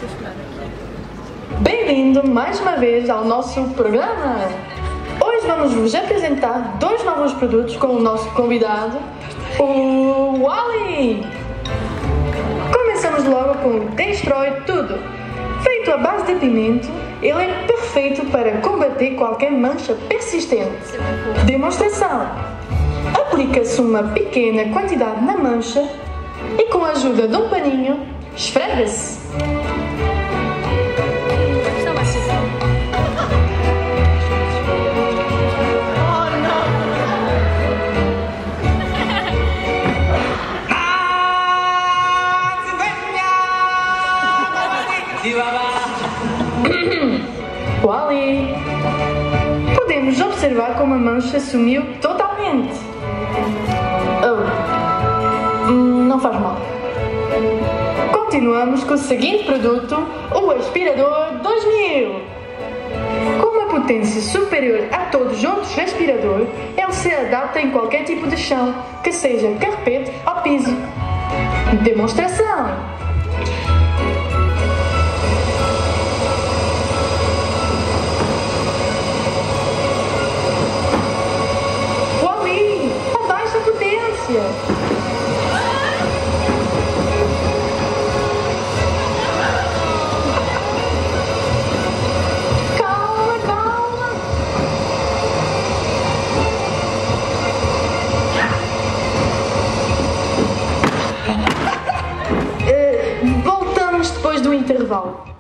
Bem-vindo mais uma vez ao nosso programa! Hoje vamos vos apresentar dois novos produtos com o nosso convidado, o Wally! Começamos logo com o Destrói Tudo. Feito à base de pimento, ele é perfeito para combater qualquer mancha persistente. Demonstração: aplica-se uma pequena quantidade na mancha e, com a ajuda de um paninho, esfrega-se. Wally! Podemos observar como a mancha sumiu totalmente. Oh, não faz mal. Continuamos com o seguinte produto, o Aspirador 2000. Com uma potência superior a todos os outros aspiradores, ele se adapta em qualquer tipo de chão, que seja carpete ou piso. Demonstração: calma, calma. Voltamos depois do intervalo.